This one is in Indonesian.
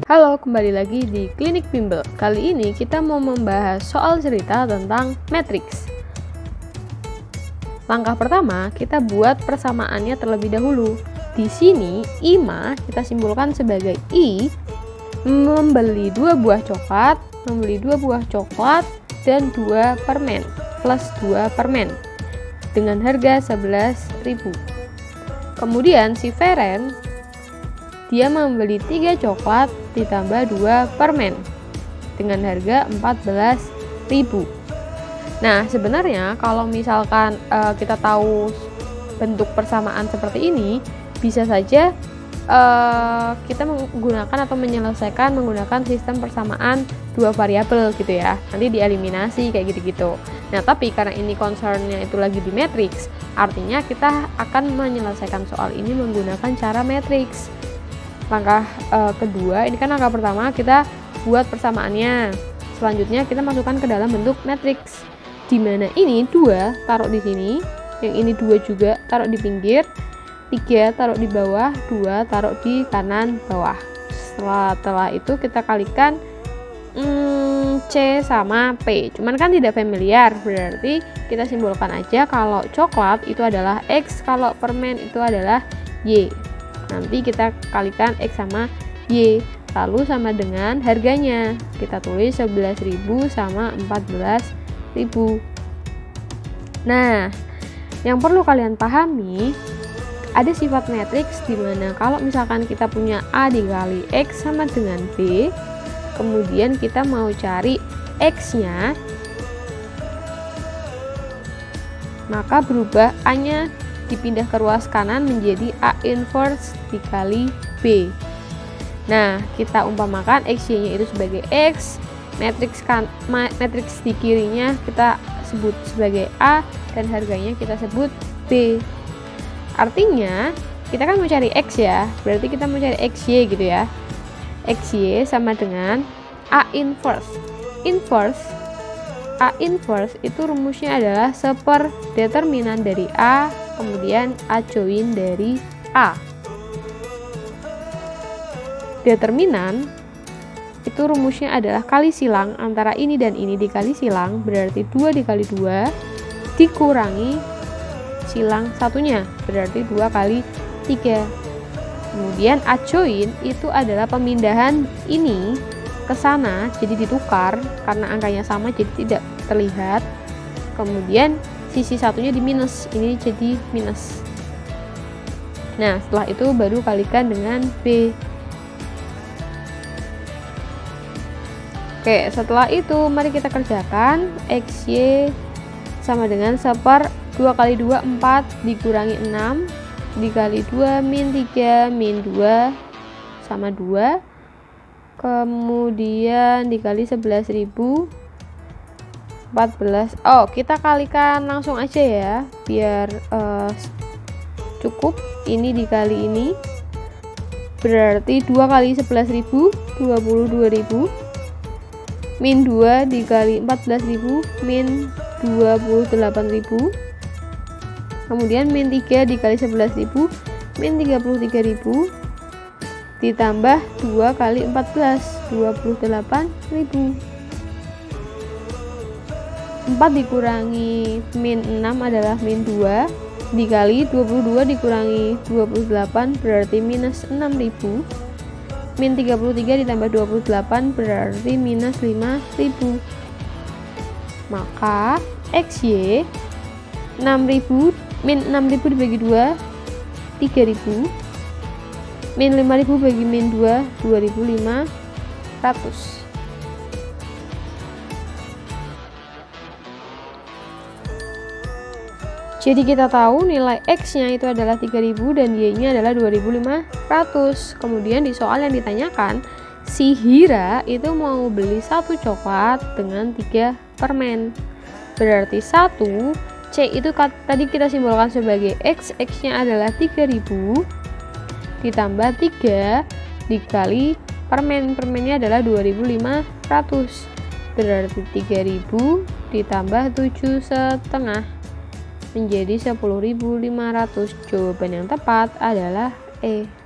Halo, kembali lagi di Klinik Bimbel. Kali ini kita mau membahas soal cerita tentang matriks. Langkah pertama, kita buat persamaannya terlebih dahulu. Di sini, IMA kita simpulkan sebagai I membeli 2 buah coklat, dan 2 permen, plus 2 permen dengan harga 11.000. Kemudian si Feren dia membeli 3 coklat ditambah 2 permen dengan harga 14.000. Nah, sebenarnya kalau misalkan kita tahu bentuk persamaan seperti ini, bisa saja kita menggunakan atau menyelesaikan menggunakan sistem persamaan 2 variabel gitu ya. Nanti dieliminasi kayak gitu-gitu. Nah, tapi karena ini concernnya itu lagi di matriks, artinya kita akan menyelesaikan soal ini menggunakan cara matriks. Langkah kedua, ini kan langkah pertama kita buat persamaannya. Selanjutnya kita masukkan ke dalam bentuk matriks. Di mana ini 2 taruh di sini, yang ini 2 juga taruh di pinggir, 3 taruh di bawah, 2 taruh di kanan bawah. Setelah itu kita kalikan C sama P. Cuman kan tidak familiar, berarti kita simbolkan aja kalau coklat itu adalah X, kalau permen itu adalah Y. Nanti kita kalikan X sama Y, lalu sama dengan harganya. Kita tulis 11.000 sama 14.000. Nah, yang perlu kalian pahami, ada sifat matriks di mana kalau misalkan kita punya A dikali X sama dengan B, kemudian kita mau cari X-nya, maka berubah A-nya dipindah ke ruas kanan menjadi A inverse dikali B. Nah, kita umpamakan XY-nya itu sebagai X, matriks di kirinya kita sebut sebagai A, dan harganya kita sebut B. Artinya, kita kan mau cari X ya, berarti kita mau cari XY gitu ya. XY sama dengan A inverse. A inverse itu rumusnya adalah seperdeterminan dari A, kemudian A join dari A. Determinan itu rumusnya adalah kali silang antara ini dan ini dikali silang, berarti 2 dikali 2 dikurangi silang satunya, berarti 2 kali 3. Kemudian A join itu adalah pemindahan ini ke sana, jadi ditukar karena angkanya sama jadi tidak terlihat. Kemudian sisi satunya di minus, ini jadi minus. Nah, setelah itu baru kalikan dengan B. Oke, setelah itu mari kita kerjakan. XY sama dengan 2 kali 2 4 dikurangi 6 dikali 2 min 3 min 2 sama 2, kemudian dikali 11.000 14. Oh, kita kalikan langsung aja ya biar cukup. Ini dikali ini berarti 2 kali 11.000 22.000 min 2 dikali 14.000 min 28.000, kemudian min 3 dikali 11.000 min 33.000 ditambah 2 kali 14 28.000. 4 dikurangi min 6 adalah min 2 dikali 22 dikurangi 28 berarti minus 6.000, min 33 ditambah 28 berarti minus 5.000. Maka XY 6.000 min 6.000 dibagi 2 3.000, min 5.000 bagi min 2 2.500. Jadi kita tahu nilai X-nya itu adalah 3.000 dan Y-nya adalah 2.500. Kemudian di soal yang ditanyakan, si Hira itu mau beli 1 coklat dengan 3 permen. Berarti 1, C itu tadi kita simbolkan sebagai X, X-nya adalah 3.000 ditambah 3 dikali permen, permennya adalah 2.500. Berarti 3.000 ditambah 7,5 menjadi 10.500. Jawaban yang tepat adalah E.